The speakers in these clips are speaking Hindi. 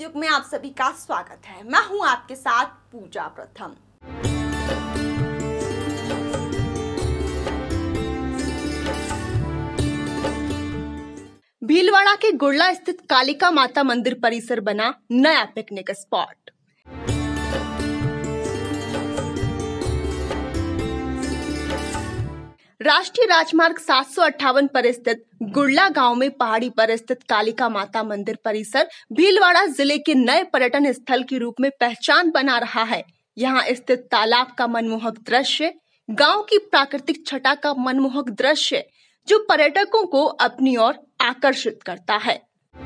युग में आप सभी का स्वागत है। मैं हूं आपके साथ पूजा प्रथम। भीलवाड़ा के गुड़ला स्थित कालिका माता मंदिर परिसर बना नया पिकनिक स्पॉट। राष्ट्रीय राजमार्ग 758 पर स्थित गुड़ला गांव में पहाड़ी पर स्थित कालिका माता मंदिर परिसर भीलवाड़ा जिले के नए पर्यटन स्थल के रूप में पहचान बना रहा है। यहां स्थित तालाब का मनमोहक दृश्य, गांव की प्राकृतिक छटा का मनमोहक दृश्य जो पर्यटकों को अपनी ओर आकर्षित करता है।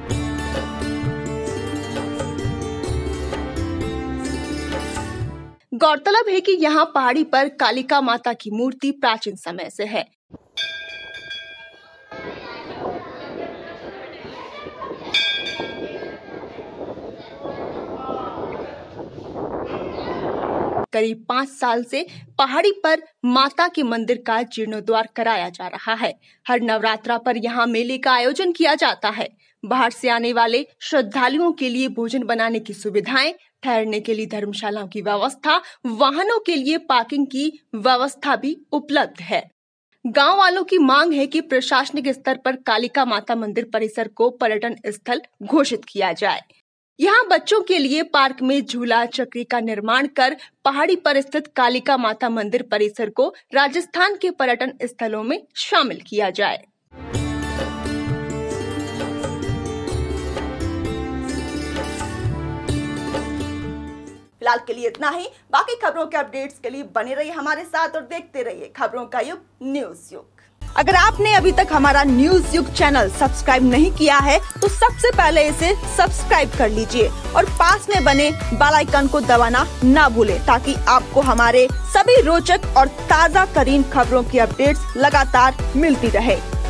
गौरतलब है कि यहाँ पहाड़ी पर कालिका माता की मूर्ति प्राचीन समय से है। करीब 5 साल से पहाड़ी पर माता के मंदिर का जीर्णोद्धार कराया जा रहा है। हर नवरात्रा पर यहाँ मेले का आयोजन किया जाता है। बाहर से आने वाले श्रद्धालुओं के लिए भोजन बनाने की सुविधाएं, ठहरने के लिए धर्मशालाओं की व्यवस्था, वाहनों के लिए पार्किंग की व्यवस्था भी उपलब्ध है। गांव वालों की मांग है कि प्रशासनिक स्तर पर कालिका माता मंदिर परिसर को पर्यटन स्थल घोषित किया जाए। यहाँ बच्चों के लिए पार्क में झूला चक्री का निर्माण कर पहाड़ी पर स्थित कालिका माता मंदिर परिसर को राजस्थान के पर्यटन स्थलों में शामिल किया जाए। फिलहाल के लिए इतना ही। बाकी खबरों के अपडेट्स के लिए बने रहिए हमारे साथ और देखते रहिए खबरों का युग न्यूज युग। अगर आपने अभी तक हमारा न्यूज युग चैनल सब्सक्राइब नहीं किया है तो सबसे पहले इसे सब्सक्राइब कर लीजिए और पास में बने बेल आइकन को दबाना ना भूलें ताकि आपको हमारे सभी रोचक और ताजा तरीन खबरों की अपडेट्स लगातार मिलती रहे।